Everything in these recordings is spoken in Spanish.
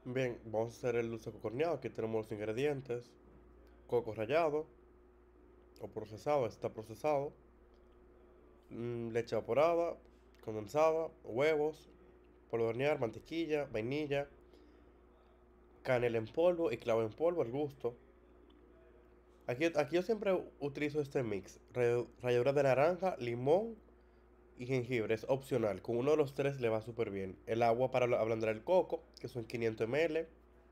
Bien, vamos a hacer el dulce coco horneado. Aquí tenemos los ingredientes: coco rallado o procesado, está procesado, leche evaporada, condensada, huevos, polvo de hornear, mantequilla, vainilla, canela en polvo y clavo en polvo al gusto. Aquí yo siempre utilizo este mix: ralladura de naranja, limón y jengibre. Es opcional, con uno de los tres le va súper bien. El agua para ablandar el coco, que son 500 ml.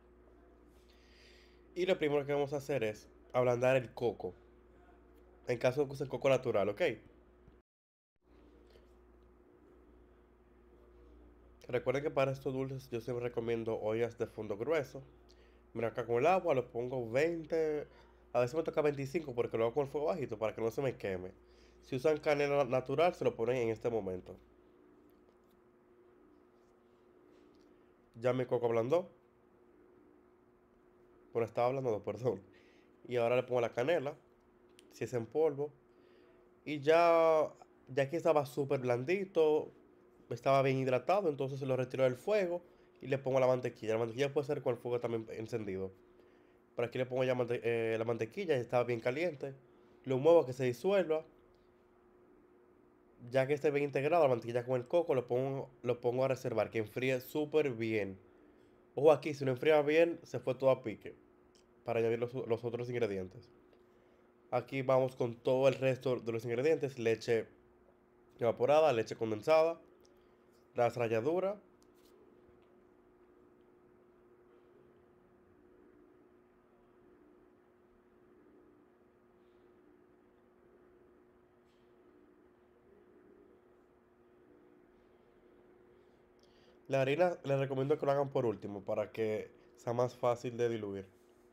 Y lo primero que vamos a hacer es ablandar el coco, en caso de que use coco natural, ¿ok? Recuerden que para estos dulces yo siempre recomiendo ollas de fondo grueso. Mira, acá con el agua lo pongo 20, a veces me toca 25 porque lo hago con el fuego bajito para que no se me queme. Si usan canela natural se lo ponen en este momento. Ya mi coco ablandó, bueno, estaba ablandando, perdón. Y ahora le pongo la canela, si es en polvo. Y ya que estaba súper blandito, estaba bien hidratado, entonces se lo retiro del fuego y le pongo la mantequilla. La mantequilla puede ser con el fuego también encendido. Por aquí le pongo ya la mantequilla, ya estaba bien caliente. Lo muevo a que se disuelva. Ya que esté bien integrado la mantequilla con el coco, lo pongo a reservar, que enfríe súper bien. Ojo aquí, si no enfría bien, se fue todo a pique. Para añadir los otros ingredientes. Aquí vamos con todo el resto de los ingredientes: leche evaporada, leche condensada, las ralladuras. La harina les recomiendo que lo hagan por último para que sea más fácil de diluir.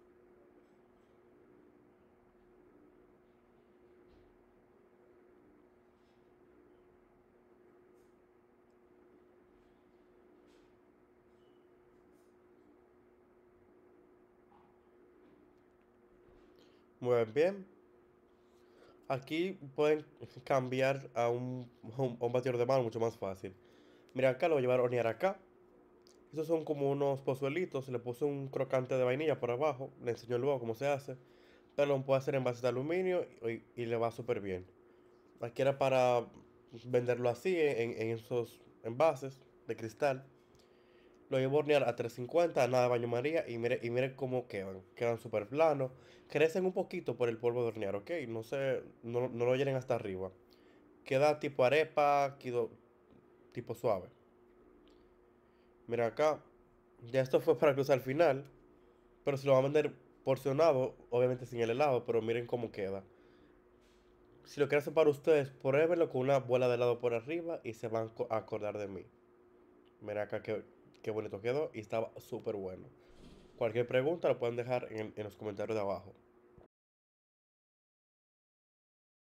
Muy bien. Aquí pueden cambiar a un batidor de mano mucho más fácil. Mira, acá lo voy a llevar a hornear acá. Estos son como unos pozuelitos. Le puse un crocante de vainilla por abajo. Le enseño luego cómo se hace. Pero lo puede hacer en base de aluminio y le va súper bien. Aquí era para venderlo así en esos envases de cristal. Lo llevo a hornear a 350, nada de baño María. Y mire cómo quedan. Quedan súper planos. Crecen un poquito por el polvo de hornear, ¿ok? No lo llenen hasta arriba. Queda tipo arepa, tipo suave. Mira acá. Ya esto fue para cruzar al final. Pero si lo van a vender porcionado, obviamente sin el helado. Pero miren cómo queda. Si lo quieren hacer para ustedes, pruébenlo con una bola de helado por arriba y se van a acordar de mí. Mira acá qué bonito quedó y estaba súper bueno. Cualquier pregunta lo pueden dejar en los comentarios de abajo.